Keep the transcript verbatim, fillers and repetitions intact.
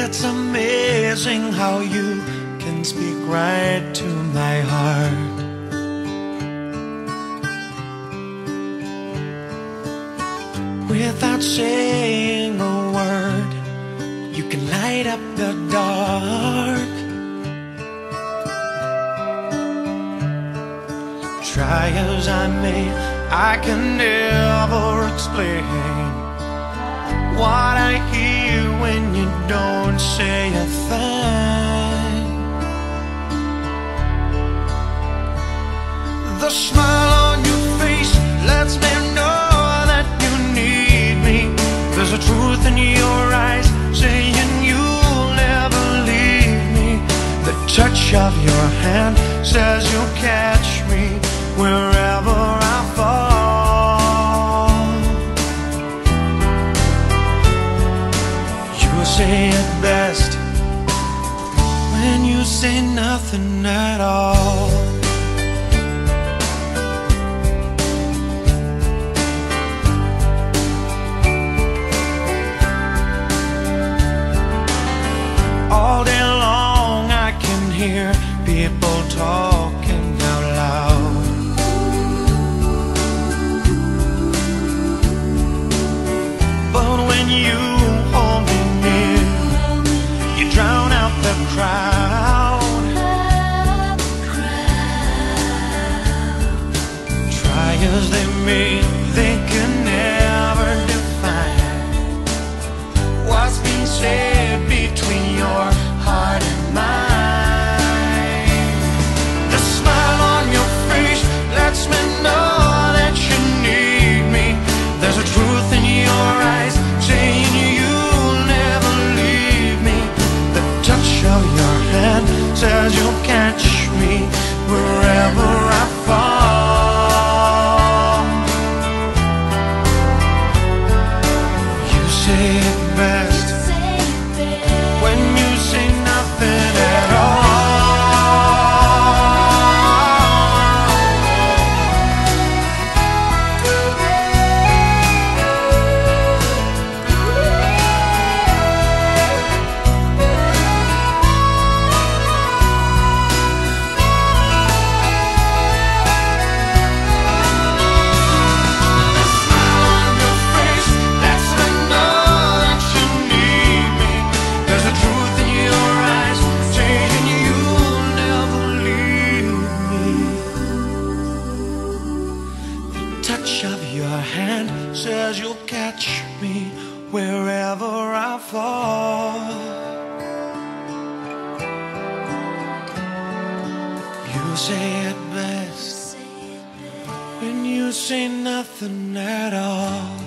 It's amazing how you can speak right to my heart. Without saying a word, you can light up the dark. Try as I may, I can never explain what I hear when you don't say a thing. The smile on your face lets me know that you need me. There's a truth in your eyes saying you'll never leave me. The touch of your hand says you'll catch me wherever I fall. You say it best when you say nothing at all. All day long I can hear people talking out loud. But when you hold me near, you drown out the crowd. Try as they may, they can never define what's being said between your heart and mine. The smile on your face lets me know that you need me. There's a truth in your eyes saying you'll never leave me. The touch of your hand says you'll catch me wherever I fall. You say it best when you say nothing at all. Touch of your hand says you'll catch me wherever I fall. You say it best when you say nothing at all.